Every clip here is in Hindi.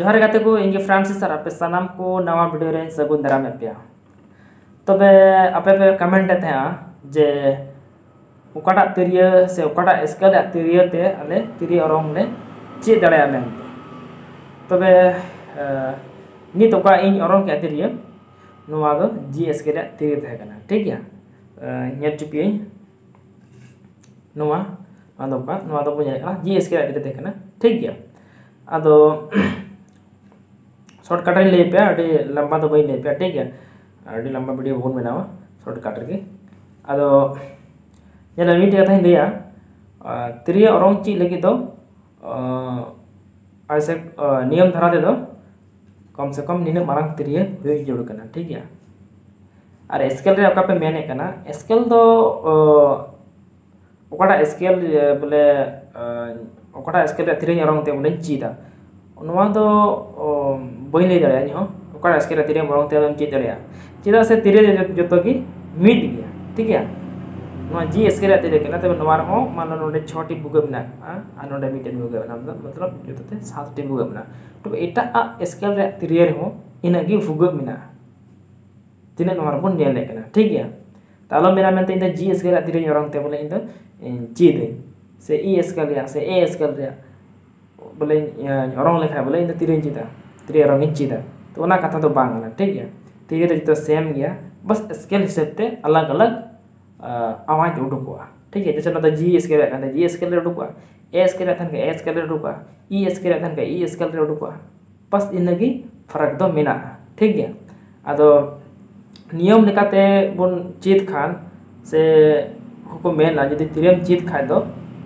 जोहार गाते को इंगे फ्रांसिस और आपे सनाम को नवा वीडियो रे सगुन दाराम एपिया तबे आपे पे कमेंट थे जे उकाटा तिरिया से उकाटा स्केल तिरिया ते अले तिरिया ओरंग ले चे दड़ाया मेन तबे नित उका इन ओरंग के तिरिया नुवा दो जी स्केल तिरिया थे कना ठीक गया नेट चुपिए नुवा नुवा दो बुझे कना जी स्केल तिरिया थे कना ठीक गया अदो शॉर्टकट ले पे अभी लंबा तो बई ले पे ठीक है अभी लंबा वीडियो बहुत बनावा शॉर्टकट रे अदो ये मीट कथा लिया तिरिया ओरंग ची लगी तो ऐसे नियम धारा दे दो कम से कम निने मारंग तिरिया हुई जोड़ करना ठीक है और स्केल रे ओका पे मेने करना स्केल तो ओकाटा स्केल बोले ओकाटा स्केल रे तिरिया ओरंग ते बोले चीदा नुआ दो बई ले दाड़े इन ओकाटा स्केल तिरिया ओरंग ते ची दाड़े चेदा से तिरिया जतो की मिट गया ठीक है नुआ जी स्केल तिरिया केना तबे नुआ रो मान लो नोडे 6 टी बुगे बना आ नोडे मिटेन बुगे बना मतलब जतो ते 7 टी बुगे बना तो एटा स्केल रे तिरिया रे हो इना गी बुगे बना तिने नुआ रो नेल लेकना ठीक है तालो मेरा मेनते इन जी स्केल तिरिया ओरंग ते बोले इन ची दे से ई स्केल या से ए स्केल रे बोले ओरंग लेखा बोले इन तिरिया चीदा तिरिया ओरंग चीदा तो ओना कथा तो बांगना ठीक है तिरिया तो सेम गया बस स्केल हिसाब से अलग अलग आवाज उडुकोआ ठीक है जैसे ना जी स्केल का जी स्केल रे उडुकोआ ए स्केल थन के ए स्केल रे उडुकोआ ई स्केल थन के ई स्केल रे उडुकोआ बस इनगी फरक दो मेना ठीक है अदो नियम लेकाते बन चीत खान से को मेना यदि तिरियम चीत खाय दो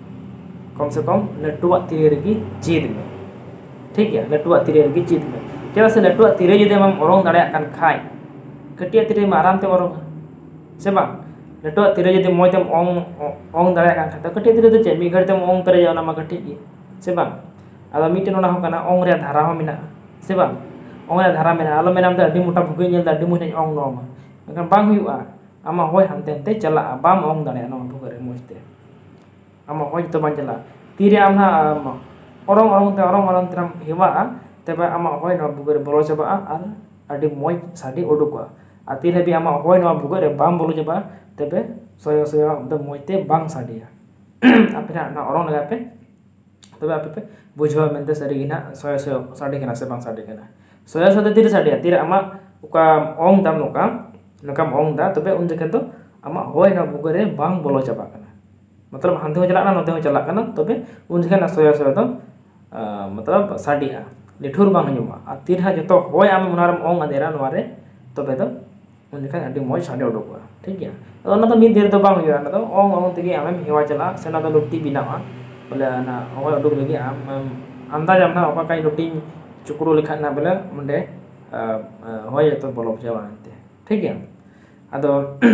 कम से कम लटुआ तिरिया की चीत में ठीक है लटुआ तिरिया की चीत में क्या से लटुआ तिरिया यदि हम ओरंग दाड़े कान खाय कटिया तिरिया में आराम ते ओरंग से बा लटुआ तिरिया यदि मोय तेम ओंग दाड़े कान खाय तो कटिया तिरिया तो चे मी घड़ तेम ओंग करे जाना मा कटि की से बा आदा मीटे नोना हो कना ओंग रे धारा हो मिना से बा ओंग रे धारा मेना आलो मेनाम ते अडी मोटा भुगे नेल दा अडी मोटा ओंग नोमा एखन बांग हुआ आमा होय हानते हानते चला बाम ओंग दाड़े नो भुगे रे मोजते आमा होय तो बां चला तिरे आमना ओरंग ओरंग तराम हेवा तबे आमा होय नो भुगे रे बोलो चबा आर अडी मोय साडी उडुकोआ आ तिरे भी आमा होय नो भुगे रे बाम बोलो चबा तबे सोयो सोयो द मोयते बांग साडिया आपे ना ओरंग लगा पे तबे आपे पे बुझवा मेनते सरी गिना सोयो सोयो साडी केना से बांग साडी केना सोयो सोयो तिरे साडिया तिरे आमा उका ओंग दाम नोका ओंग दा तबे उन जखे तो आमा होय नो भुगे रे बांग बोलो चबा कना मतलब हांते हो चला ना नोते हो चला कना तबे उन जखे ना सोयो सोयो तो मतलब साडिया लिठुर बांग हजमा आ तिरहा जतो होय आम मुनारम ओंग अदेरा नोरे तबे तो उन जखे अडी मोय साडे उडुकोआ ठीक है तो मी देर तो बांग हुआ ना तो ओंग ओंग तेगे आम हेवा चला से ना तो लुट्टी बिनावा बोले ना होय उडुक लगी आम अंदाज आम ना ओका काई लुट्टी चुकड़ो लेखा ना बोले मुंडे होय तो बोलो जावा अंते ठीक है अदो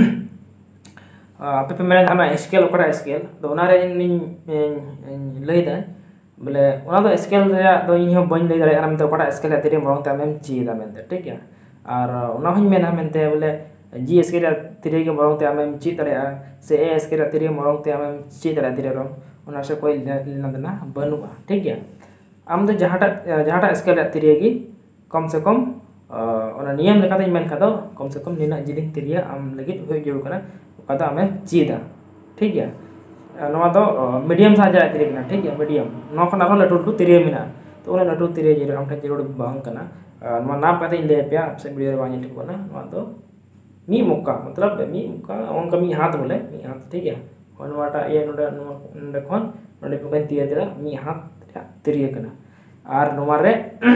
आपे पे मेरे हमें स्केल ओकरा स्केल तो उनारे इन लैदा बोले उना तो स्केल रे तो इन हो बन ले दारे आराम तो ओकरा स्केल तेरे मरंग ते हम चीदा मेनते ठीक है और उना हन मेना मेनते बोले जी स्केल तेरे के मरंग ते हम ची दारे से ए स्केल तेरे मरंग ते हम ची दारे तेरे रो उना से कोई लेना देना बनुआ ठीक है आम तो जहाटा स्केल तेरे की कम से कम और नियम लेकाते मेन खादो कम से कम निना जिलिंग तिरिया आम लगित होय जरूर कना कदा हमें चीदा ठीक है नवा तो मीडियम साइज तिरिया कना ठीक है मीडियम नो खना रो लटू लटू तिरिया मिना तो ओना लटू तिरिया जे आम ठे जरूर बांग कना नवा नाप काते ले पे आपसे वीडियो बांग ठीक बना नवा तो मी मुक्का मतलब मी मुक्का ओन कमी हाथ बोले मी हाथ ठीक है नवाटा ये नोडे खन नोडे पे तिया देला मी हाथ तिरिया कना आर नवा रे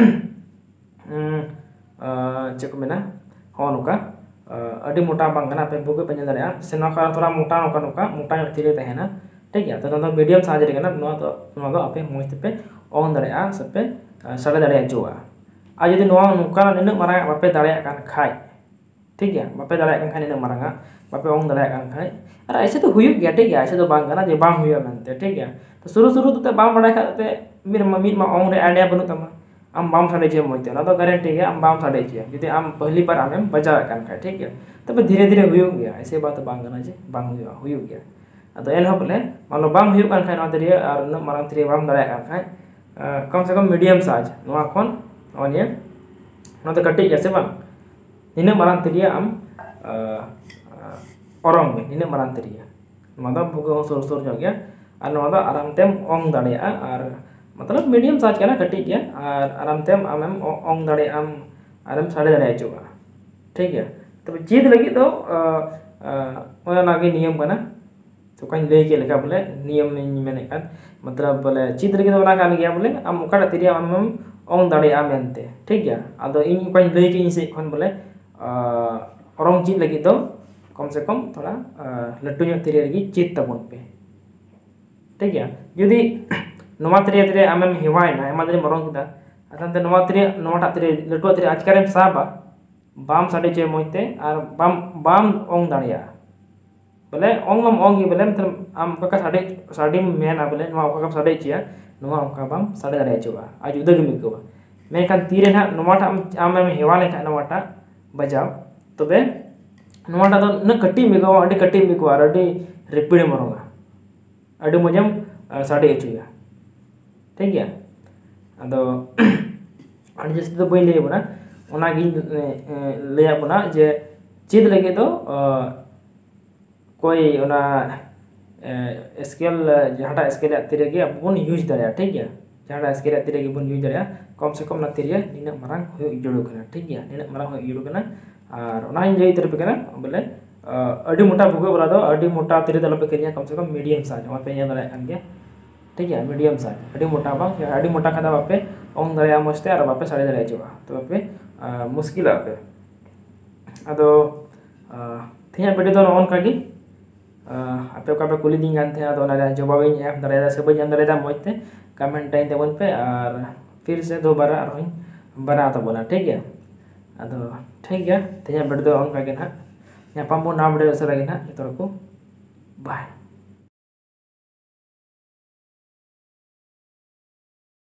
चेक मेना हो नुका अडी मोटा बांगना पे बुगे पे दाड़ा से नोका थोड़ा मोटा नोका नोका मोटा तिरे तहना ठीक है तो मीडियम साइज रे कना नो तो आपे मोज पे ओन दाड़ा सपे सड़े दाड़ा जोआ आ यदि नो नुका निन मारा बापे दाड़ा कान खाय ठीक है बापे दाड़ा कान खाय निन मारांगा बापे ओन दाड़ा कान खाय और ऐसे तो हुई गया ठीक है ऐसे तो बांग कना जे बांग हुई मनते ठीक है तो शुरू तो बांग बड़ा खाते मीर मा ओन रे आइडिया बनु तमा आम बाम साड़े चे मोते ना तो गारंटी है आम बाम साड़े चे यदि आम पहली बार आम बजाव कान खाय ठीक है तब धीरे धीरे हुई गया ऐसे बात बांग कना जे बांग हुई गया अदो एन हो बोले मान लो बांग हुई कान खाय ना तिरिया और न मारंग तिरिया बाम दाड़ा कान खाय कम से कम मीडियम साइज नोआ खन awalnya nanti ketik ya sebang ini marang teria am orang ini marang teria mata buka sur-sur juga ar mata aram tem ong dare ar मतलब मीडियम साइज का ना कटी गया और आराम से हम ओंग दड़े हम आराम साढ़े दड़े चुका ठीक है तो चीज लगी तो नागे नियम करना तो कहीं ले के लेका बोले नियम नहीं मैंने कर मतलब बोले चीज लगी तो ना कान गया बोले हम उकड़ा तिरिया हम ओंग दड़े मेनते ठीक है अदो इन कहीं ले के इनसे कौन बोले औरंग चीज लगी तो कम से कम थोड़ा लट्टू ᱧᱚᱜ तिरिया लगी चीज तबन पे ठीक है यदि नोमा तिरे आमेम हेवायना एमा दिन मरंग किदा अतंते नोमा तिरे लटुआ तिरे आजकारेम साबा बाम साडे चे मोइते आर बाम ओंग दाड़िया बोले ओंग मम ओंग बोले मतलब आम का साडे मेना बोले नोमा का साडे चिया नोमा का बाम साडे दाड़िया चुबा आज उदग मिकवा मेखान तीरे ना नोमाटा आमेम हेवाले का नोमाटा बजाव तबे नोमाटा तो न कट्टी मिकवा अडी कट्टी मिकवा अडी रिपिड मरोगा अडी मजम साडे चुया ठीक है अदो अड़ी जैसे तो बी लैबना लैबना जे चीज लगे तो कोई स्केल जहाँ स्केल तिरे बन यूज दाड़ा ठीक है जहाँ स्केल तिरे बन यूज दाड़ा कम से कम ना तिरे नीना मारांग जुड़ना ठीक है नीना मारांग जुड़ना और लई तरफ बोले अड़ी मोटा भूगे वाला दो अड़ी मोटा तिरे दलपे किरिया कम से कम मीडियम साइज पे दाड़ा ठीक है मीडियम साइज अड़ी मोटा बांग अड़ी मोटा खादा बापे ओंग दाड़ा मस्ते और बापे साड़े दाड़ा चुआ तो बापे मुश्किल आपे अदो थिया बेटे तो नॉन कागी आपे का पे कुली दिन गानते अदो ना जवाब एम दाड़ा से बज एम दाड़ा मजते कमेंट टाइम तेबन पे और फिर से दोबारा और बना तबना ठीक है अदो ठीक है थिया बेटे तो ऑन कागे ना यहाँ पाम्बो ना बड़े उसे लगे ना ये तो को बाय।